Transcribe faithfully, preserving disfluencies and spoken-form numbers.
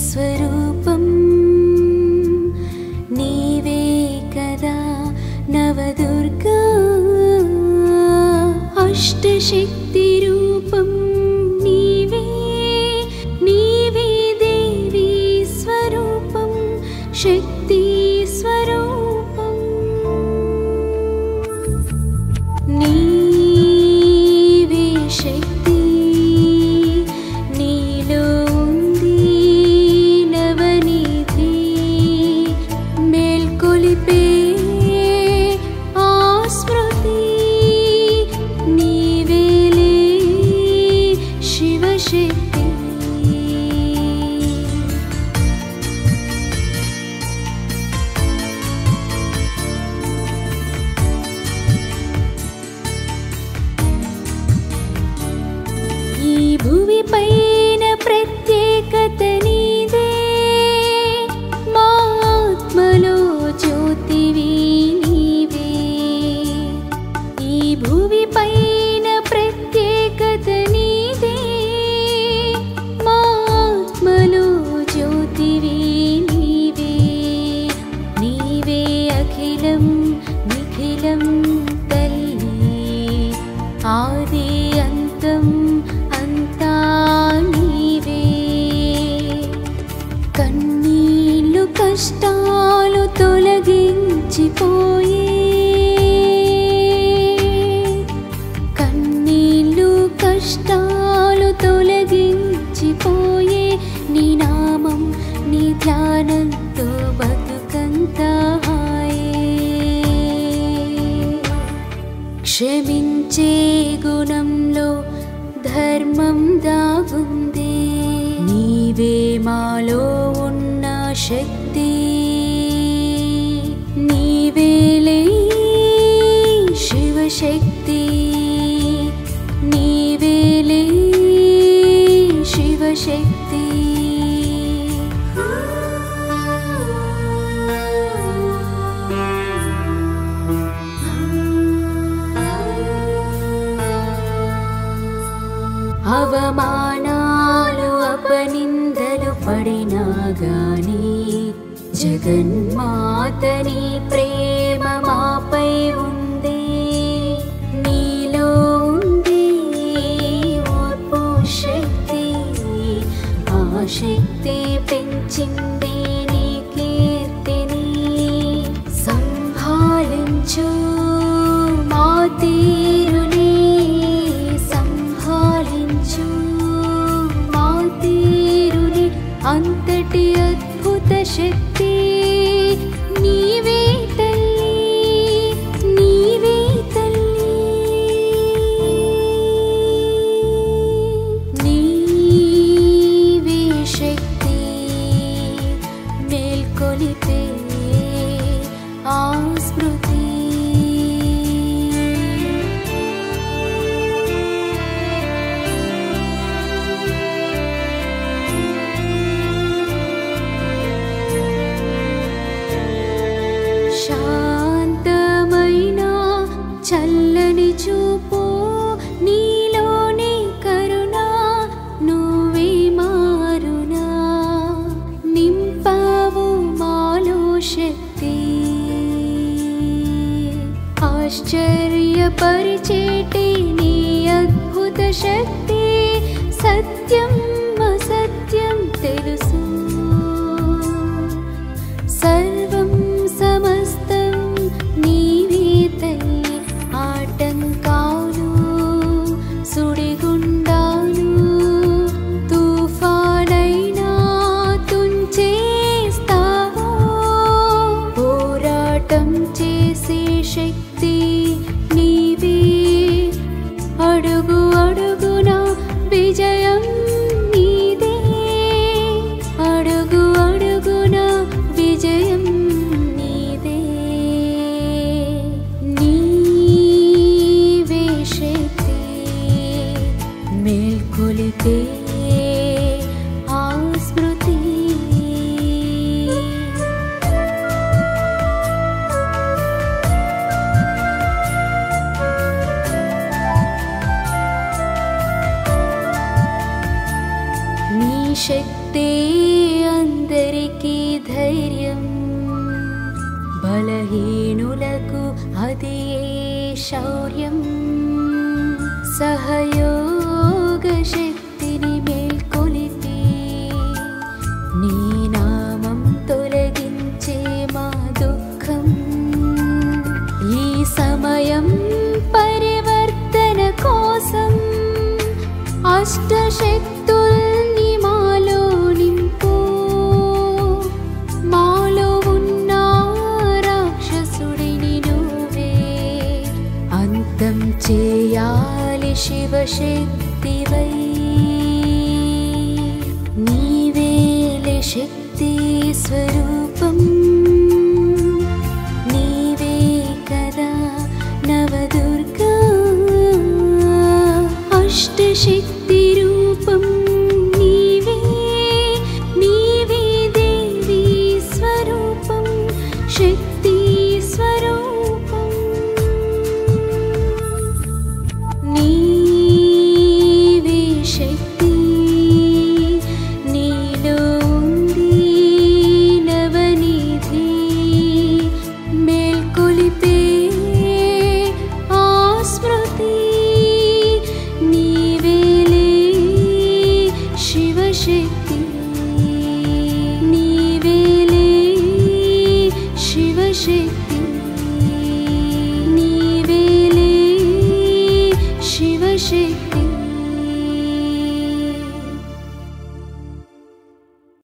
स्वरूपं नीवे कदा नवदुर्गा अष्टशक्ति रूपं नीवे नीवे देवी स्वरूपं शक्ति स्वरूपं नीवे शक्ति नीलो उंदी नवनिधि मेल्कोलिपे आस्मृति नीवेले शिवशक्ति भुवि पैन प्रत्येकत नीदे मा आत्मलो ज्योतिवि नीवे ई भुवि पैन प्रत्येकत नीदे मा आत्मलो ज्योतिवि नीवे नीवे अखिलं निखिलं तल्ली आदि अंतं अंता नीवे कन्नीलु कष्टालु तोलगिंचिपोये कन्नीलु कष्टालु तोलगिंचिपोये नी नामं नी ध्यानंतो बतुकंता हाये क्षमिंचे गुणंलो धर्मं दागुंदी नीवे मालो उन्न शक्ति नीवेले शिवशक्ति नीवेले शिवशक्ति అవమానాలు అపనిందలు పడినా గాని జగన్మాతని ప్రేమ మాపై ఉంది నీలో ఉంది ఓర్పు శక్తి ఆ శక్తి పెంచింది నీ కీర్తిని సంభాళించు మా తీరుని अंतटी अद्भुत शक्ति नीवे तल्ली नीवे तल्ली नीवे शक्ति मेल्कोलिपे आस्मृति శాంతమైన చల్లని చూపు నీలోని కరుణ నువ్వే మారునా నింపావు మాలో శక్తి ఆశ్చర్యపరిచేటి నీ అద్భుత శక్తి సత్యం అసత్యం తెలుసు సర్వం సమస్తం నీవే తల్లి ఆటంకాలు సుడిగుండాలు తుఫానైనా తుంచేస్తావో పోరాటం చేసే శక్తి నీవే అడుగు అడుగున విజయం బలహీనులకు అది శౌర్యం సహయోగ శక్తిని మేల్కొలిపి నీ నామం తొలగించే మా దుఃఖం ఈ సమయం పరివర్తన కోసం అష్టశక్తుల్ని మాలో నింపు మాలో ఉన్న రాక్షసుడిని నువ్వే అంతం చేయాలి శివశక్తివై నీవేలే శక్తి స్వరూపం నీవే కదా నవదుర్గా అష్టశక్తి రూపం నీవే నీవే దేవి స్వరూపం శక్తి స్వరూపం నీవే శక్తి నీలో ఉంది నవనిధి మేల్కొలిపే ఆ స్మృతి నీవేలే శివశక్తి నీవేలే శివశక్తి నీవేలే శివశక్తి